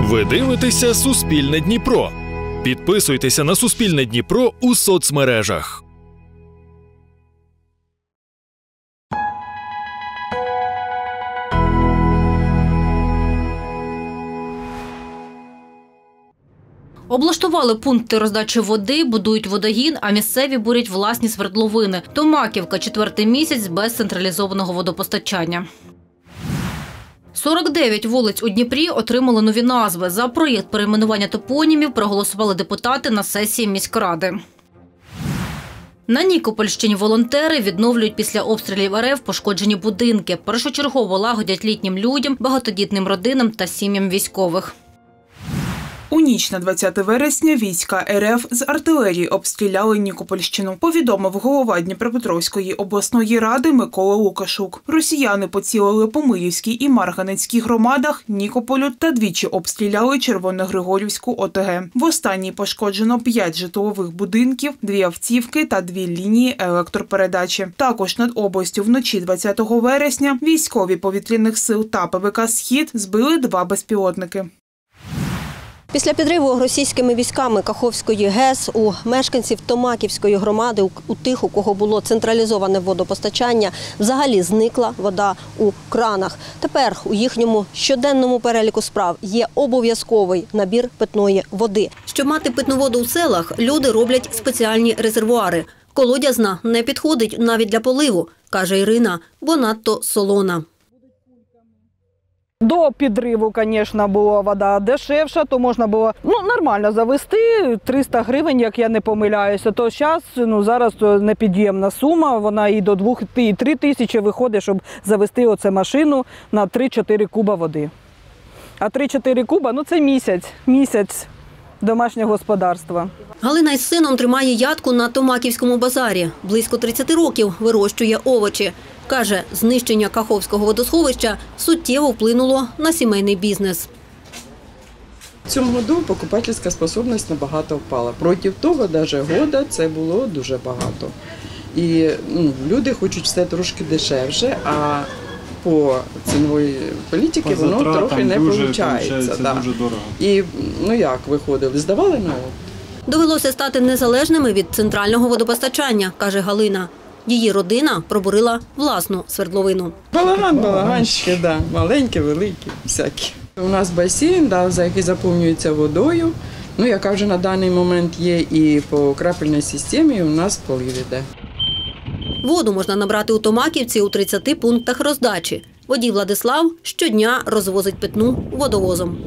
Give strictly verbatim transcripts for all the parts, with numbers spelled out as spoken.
Ви дивитеся «Суспільне Дніпро». Підписуйтеся на «Суспільне Дніпро» у соцмережах. Облаштували пункти роздачі води, будують водогін, а місцеві бурять власні свердловини. Томаківка – четвертий місяць без централізованого водопостачання. сорок дев'ять вулиць у Дніпрі отримали нові назви. За проєкт перейменування топонімів проголосували депутати на сесії міськради. На Нікопольщині волонтери відновлюють після обстрілів РФ пошкоджені будинки. Першочергово лагодять літнім людям, багатодітним родинам та сім'ям військових. У ніч на двадцяте вересня війська РФ з артилерії обстріляли Нікопольщину, повідомив голова Дніпропетровської обласної ради Микола Лукашук. Росіяни поцілили по Мирівській і Марганецькій громадах, Нікополю та двічі обстріляли Червоногригорівську ОТГ. В останній пошкоджено п'ять житлових будинків, дві автівки та дві лінії електропередачі. Також над областю вночі двадцятого вересня військові повітряних сил та ПВК «Схід» збили два безпілотники. Після підриву російськими військами Каховської ГЕС у мешканців Томаківської громади, у тих, у кого було централізоване водопостачання, взагалі зникла вода у кранах. Тепер у їхньому щоденному переліку справ є обов'язковий набір питної води. Щоб мати питну воду у селах, люди роблять спеціальні резервуари. Колодязна не підходить навіть для поливу, каже Ірина, бо надто солона. До підриву, звісно, була вода дешевша, то можна було ну, нормально завести, триста гривень, як я не помиляюся. То зараз, ну, зараз то непід'ємна сума, вона і до двох, і три тисячі виходить, щоб завести оце машину на три-чотири куба води. А три-чотири куба, ну це місяць, місяць домашнього господарства. Галина із сином тримає ядку на Томаківському базарі. Близько тридцяти років вирощує овочі. Каже, знищення Каховського водосховища суттєво вплинуло на сімейний бізнес. В цьому году покупательська спроможність набагато впала. Проти того, навіть года, це було дуже багато. І ну, люди хочуть все трошки дешевше, а по ціновій політиці воно трохи не виходить. Да. Дуже дорого. І ну як виходили, здавали на от. Довелося стати незалежними від центрального водопостачання, каже Галина. Її родина пробурила власну свердловину. Балаган, балаганщики, да, маленькі, великі, всякі. У нас басейн, да, який заповнюється водою, ну, яка вже на даний момент є, і по крапельній системі у нас полив іде. Воду можна набрати у Томаківці у тридцяти пунктах роздачі. Водій Владислав щодня розвозить питну водовозом.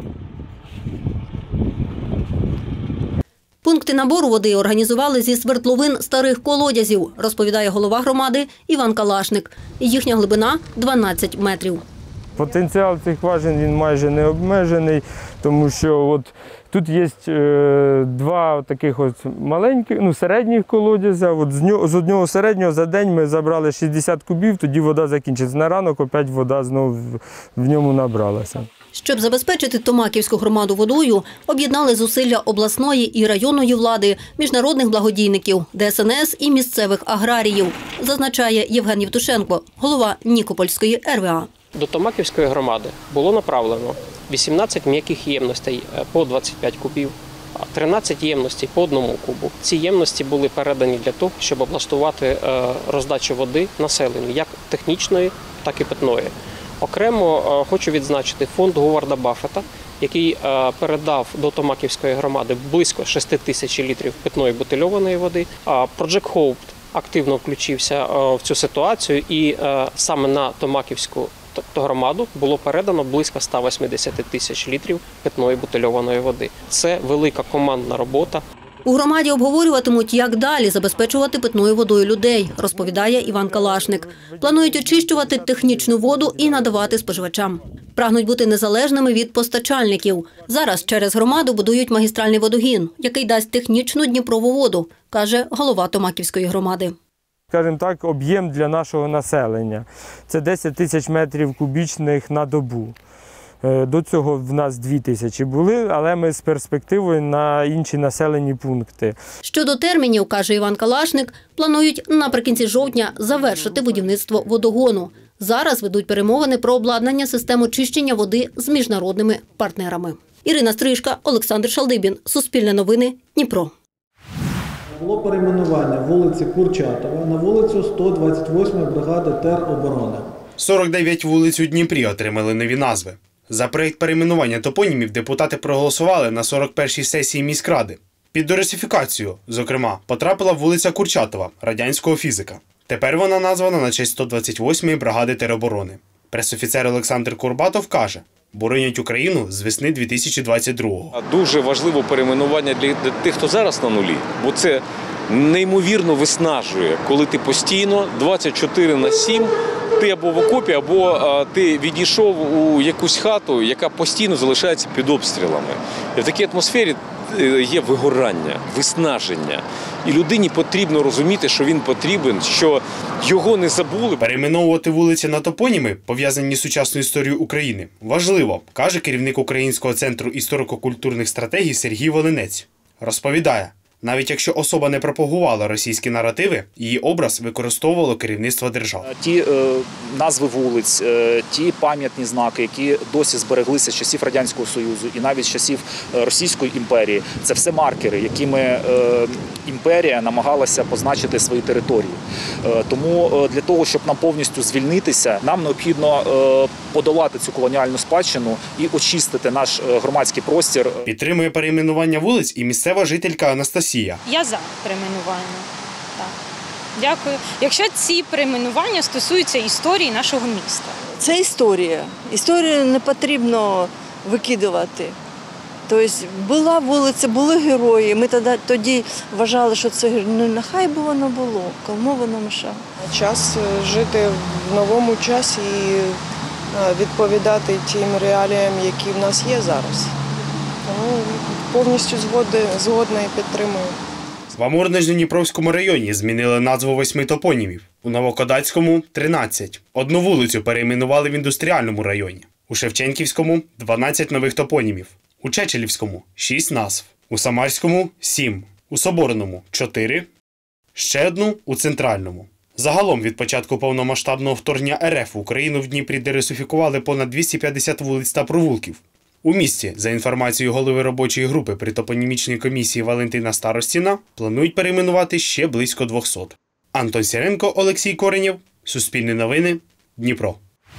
Пункти набору води організували зі свердловин старих колодязів, розповідає голова громади Іван Калашник. Їхня глибина – дванадцять метрів. Потенціал цих скважин він майже не обмежений, тому що от тут є е, два таких от маленьких, ну середніх колодязя. От з, нього, з одного середнього за день ми забрали шістдесят кубів, тоді вода закінчиться. На ранок опять вода знову в, в ньому набралася. Щоб забезпечити Томаківську громаду водою, об'єднали зусилля обласної і районної влади, міжнародних благодійників, Де Ес Ен Ес і місцевих аграріїв, зазначає Євген Євтушенко, голова Нікопольської Ер Ве А. До Томаківської громади було направлено вісімнадцять м'яких ємностей по двадцять п'ять кубів, тринадцять ємностей по одному кубу. Ці ємності були передані для того, щоб облаштувати роздачу води населенню, як технічної, так і питної. Окремо хочу відзначити фонд Говарда Баффета, який передав до Томаківської громади близько шести тисяч літрів питної бутильованої води. Project Hope активно включився в цю ситуацію, і саме на Томаківську громаду було передано близько ста восьмидесяти тисяч літрів питної бутильованої води. Це велика командна робота. У громаді обговорюватимуть, як далі забезпечувати питною водою людей, розповідає Іван Калашник. Планують очищувати технічну воду і надавати споживачам. Прагнуть бути незалежними від постачальників. Зараз через громаду будують магістральний водогін, який дасть технічну Дніпрову воду, каже голова Томаківської громади. Скажімо так, об'єм для нашого населення – це десять тисяч метрів кубічних на добу. До цього в нас дві тисячі були, але ми з перспективою на інші населені пункти. Щодо термінів, каже Іван Калашник, планують наприкінці жовтня завершити будівництво водогону. Зараз ведуть перемовини про обладнання систем очищення води з міжнародними партнерами. Ірина Стрижка, Олександр Шалдибін. Суспільне новини. Дніпро. Було перейменування вулиці Курчатова на вулицю сто двадцять восьмої бригади тероборони. сорок дев'ять вулиць у Дніпрі отримали нові назви. За проєкт перейменування топонімів депутати проголосували на сорок першій сесії міськради. Під дерусифікацію, зокрема, потрапила вулиця Курчатова, радянського фізика. Тепер вона названа на честь сто двадцять восьмої бригади тероборони. Пресофіцер Олександр Курбатов каже, боронять Україну з весни дві тисячі двадцять другого. Дуже важливо перейменування для тих, хто зараз на нулі, бо це неймовірно виснажує, коли ти постійно двадцять чотири на сім, ти або в окопі, або а, ти відійшов у якусь хату, яка постійно залишається під обстрілами. І в такій атмосфері є вигорання, виснаження. І людині потрібно розуміти, що він потрібен, що його не забули. Перейменовувати вулиці на топоніми, пов'язані з сучасною історією України, важливо, каже керівник Українського центру історико-культурних стратегій Сергій Волинець. Розповідає, навіть якщо особа не пропагувала російські наративи, її образ використовувало керівництво держави. Ті е, назви вулиць, е, ті пам'ятні знаки, які досі збереглися з часів Радянського Союзу і навіть з часів Російської імперії, це все маркери, якими е, імперія намагалася позначити свої території. Е, тому е, для того, щоб нам повністю звільнитися, нам необхідно е, подолати цю колоніальну спадщину і очистити наш громадський простір. Підтримує перейменування вулиць і місцева жителька Анастасія. Я за перейменування. Так. Дякую. Якщо ці перейменування стосуються історії нашого міста. Це історія. Історію не потрібно викидувати. Тобто була вулиця, були герої. Ми тоді, тоді вважали, що це ну, нехай би воно було, кому воно мешало. Час жити в новому часі і відповідати тим реаліям, які в нас є зараз. Тому повністю згодна і підтримую. В Амурно-Дніпровському районі змінили назву восьми топонімів. У Новокодацькому – тринадцять. Одну вулицю перейменували в індустріальному районі. У Шевченківському – дванадцять нових топонімів. У Чечелівському – шість назв. У Самарському – сім. У Соборному – чотири. Ще одну – у Центральному. Загалом від початку повномасштабного вторгнення РФ в Україну в Дніпрі дерусифікували понад двісті п'ятдесят вулиць та провулків. У місті, за інформацією голови робочої групи при топонімічній комісії Валентина Старостіна, планують перейменувати ще близько двохсот. Антон Сіренко, Олексій Коренєв, Суспільне новини, Дніпро.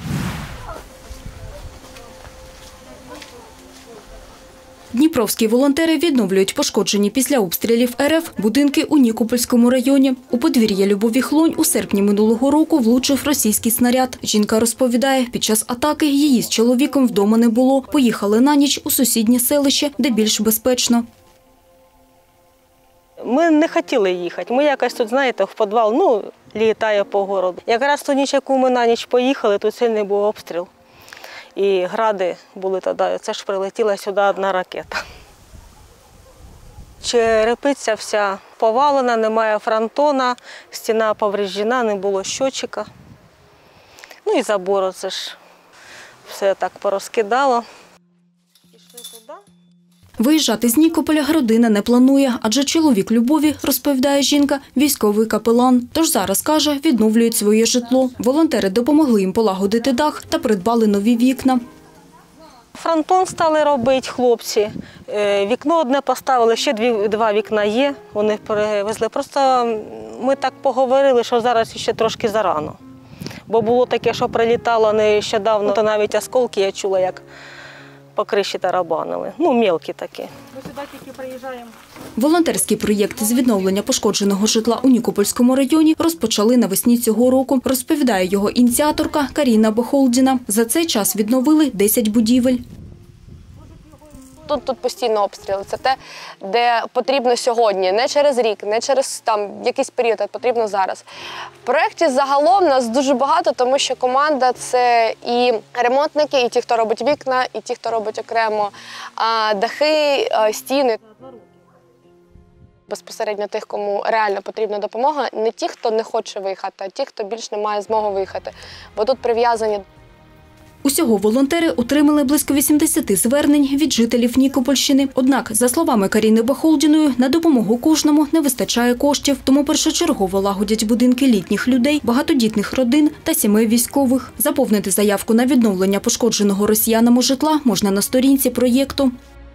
Дніпровські волонтери відновлюють пошкоджені після обстрілів РФ будинки у Нікопольському районі. У подвір'я Любові Хлонь у серпні минулого року влучив російський снаряд. Жінка розповідає, під час атаки її з чоловіком вдома не було. Поїхали на ніч у сусіднє селище, де більш безпечно. Ми не хотіли їхати. Ми якось тут, знаєте, в підвал, ну, літає по городу. Якраз ту ніч, яку ми на ніч поїхали, тут сильний був обстріл. І гради були тоді, це ж прилетіла сюди одна ракета. Черепиця вся повалена, немає фронтона, стіна повреждена, не було щотчика. Ну і забору, це ж все так порозкидало. Пішли туди. Виїжджати з Нікополя родина не планує, адже чоловік Любові, розповідає жінка, військовий капелан. Тож зараз, каже, відновлюють своє житло. Волонтери допомогли їм полагодити дах та придбали нові вікна. Фронтон стали робити хлопці. Вікно одне поставили, ще дві, два вікна є, вони перевезли. Просто ми так поговорили, що зараз ще трошки зарано. Бо було таке, що прилітало нещодавно, то навіть осколки я чула, як по криші тарабанили. Ну, мелкі такі. Ми сюди тільки приїжджаємо. Волонтерський проєкт з відновлення пошкодженого житла у Нікопольському районі розпочали навесні цього року, розповідає його ініціаторка Каріна Бохолдіна. За цей час відновили десять будівель. Тут, тут постійно обстріли. Це те, де потрібно сьогодні, не через рік, не через там якийсь період, а потрібно зараз. В проєкті загалом нас дуже багато, тому що команда – це і ремонтники, і ті, хто робить вікна, і ті, хто робить окремо дахи, стіни. Безпосередньо тих, кому реально потрібна допомога, не ті, хто не хоче виїхати, а ті, хто більш не має змоги виїхати. Бо тут прив'язані. Усього волонтери отримали близько вісімдесят звернень від жителів Нікопольщини. Однак, за словами Каріни Бахолдіної, на допомогу кожному не вистачає коштів, тому першочергово лагодять будинки літніх людей, багатодітних родин та сімей військових. Заповнити заявку на відновлення пошкодженого росіянами житла можна на сторінці проєкту.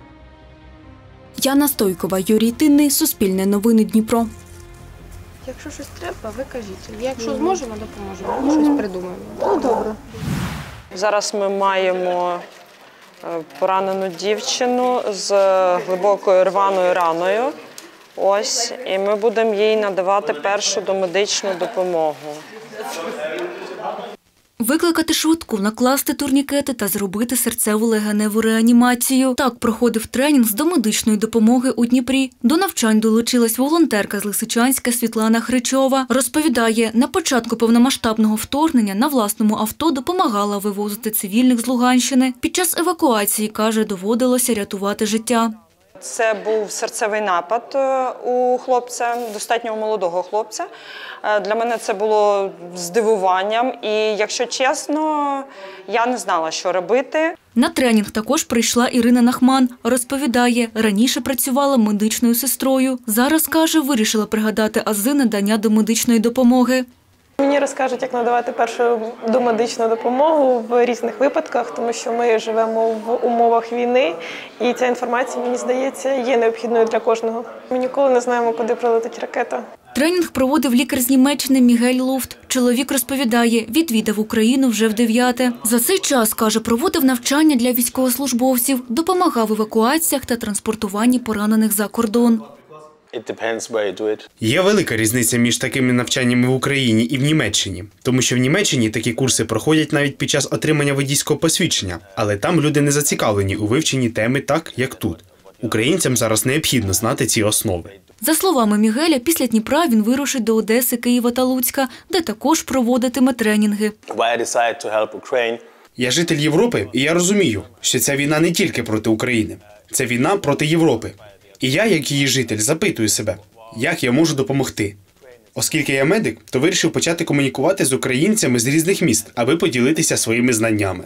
Яна Стойкова, Юрій Тинний, Суспільне новини, Дніпро. Якщо щось треба, ви кажіть. Якщо зможемо, допоможемо. Ми щось придумаємо. Ну, добре. Зараз ми маємо поранену дівчину з глибокою рваною раною. Ось, і ми будемо їй надавати першу домедичну допомогу. Викликати швидку, накласти турнікети та зробити серцево-легеневу реанімацію. Так проходив тренінг з домедичної допомоги у Дніпрі. До навчань долучилась волонтерка з Лисичанська Світлана Хричова. Розповідає, на початку повномасштабного вторгнення на власному авто допомагала вивозити цивільних з Луганщини. Під час евакуації, каже, доводилося рятувати життя. Це був серцевий напад у хлопця, достатньо молодого хлопця. Для мене це було здивуванням і, якщо чесно, я не знала, що робити. На тренінг також прийшла Ірина Нахман. Розповідає, раніше працювала медичною сестрою. Зараз, каже, вирішила пригадати ази надання домедичної допомоги. Мені розкажуть, як надавати першу домедичну допомогу в різних випадках, тому що ми живемо в умовах війни, і ця інформація, мені здається, є необхідною для кожного. Ми ніколи не знаємо, куди прилетить ракета. Тренінг проводив лікар з Німеччини Мігель Луфт. Чоловік розповідає, відвідав Україну вже в дев'яте. За цей час, каже, проводив навчання для військовослужбовців, допомагав в евакуаціях та транспортуванні поранених за кордон. Є велика різниця між такими навчаннями в Україні і в Німеччині. Тому що в Німеччині такі курси проходять навіть під час отримання водійського посвідчення. Але там люди не зацікавлені у вивченні теми так, як тут. Українцям зараз необхідно знати ці основи. За словами Мігеля, після Дніпра він вирушить до Одеси, Києва та Луцька, де також проводитиме тренінги. Я житель Європи, і я розумію, що ця війна не тільки проти України. Це війна проти Європи. І я, як її житель, запитую себе, як я можу допомогти. Оскільки я медик, то вирішив почати комунікувати з українцями з різних міст, аби поділитися своїми знаннями.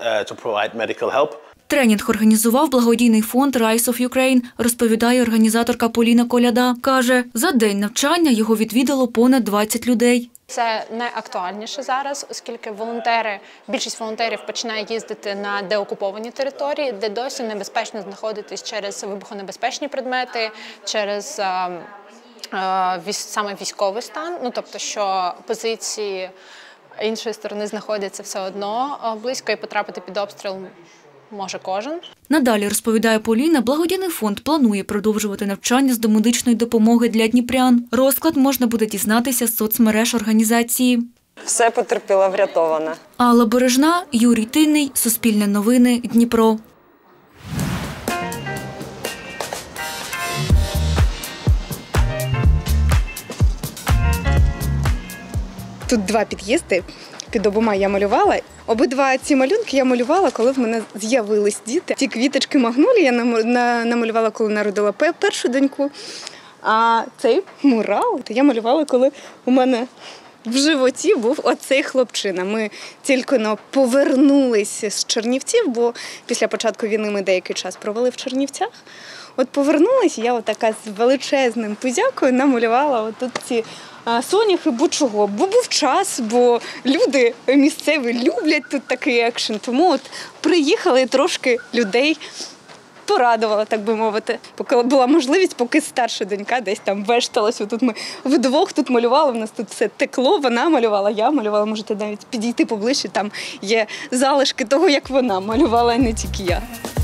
Тренінг організував благодійний фонд Rise of Ukraine, розповідає організаторка Поліна Коляда. Каже, за день навчання його відвідало понад двадцять людей. Це найактуальніше зараз, оскільки волонтери, більшість волонтерів починає їздити на деокуповані території, де досі небезпечно знаходитись через вибухонебезпечні предмети, через а, а, віс, саме військовий стан, ну тобто, що позиції іншої сторони знаходяться все одно близько і потрапити під обстріл може кожен. Надалі, розповідає Поліна, благодійний фонд планує продовжувати навчання з домедичної допомоги для дніпрян. Розклад можна буде дізнатися з соцмереж організації. Все потерпіло, врятоване. Алла Бережна, Юрій Тинний, Суспільне новини, Дніпро. Тут два під'їзди. Під обома я малювала. Обидва ці малюнки я малювала, коли в мене з'явились діти. Ті квіточки магнолії я намалювала, коли народила першу доньку. А цей мурал я малювала, коли у мене в животі був оцей хлопчина. Ми тільки повернулися з Чернівців, бо після початку війни ми деякий час провели в Чернівцях. От повернулася, я отака з величезним пузякою намалювала отут ці соняхи, бо чого? Бо був час, бо люди місцеві люблять тут такий екшен. Тому от приїхали трошки людей порадувала, так би мовити. Поки була можливість, поки старша донька десь там вешталась. Тут ми вдвох тут малювали, в нас тут все текло, вона малювала, я малювала. Можете навіть підійти поближче, там є залишки того, як вона малювала, а не тільки я.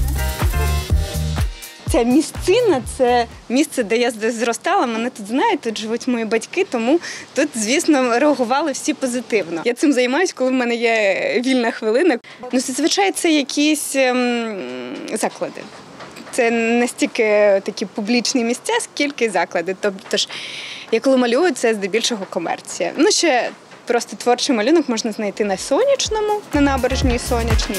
Ця місцина – це місце, де я зростала, мене тут знають, тут живуть мої батьки, тому тут, звісно, реагували всі позитивно. Я цим займаюся, коли в мене є вільна хвилина. Ну, зазвичай це якісь ем, заклади. Це не стільки такі публічні місця, скільки заклади. Тобто ж, я коли малюю, це здебільшого комерція. Ну, ще просто творчий малюнок можна знайти на Сонячному, на набережній Сонячній.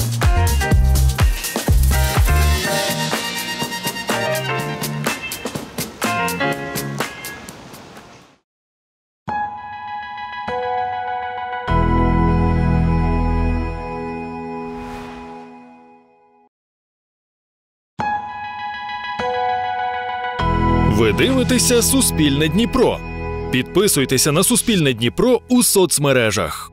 Ви дивитеся «Суспільне Дніпро». Підписуйтеся на «Суспільне Дніпро» у соцмережах.